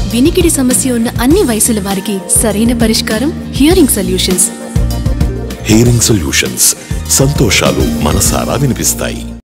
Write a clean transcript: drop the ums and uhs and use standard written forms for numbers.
వినికిడి సమస్య ఉన్న అన్ని వయసుల వారికి సరైన పరిష్కారం హియరింగ్ సొల్యూషన్స్. హియరింగ్ సొల్యూషన్స్, సంతోషాలు మనసారా వినిపిస్తాయి.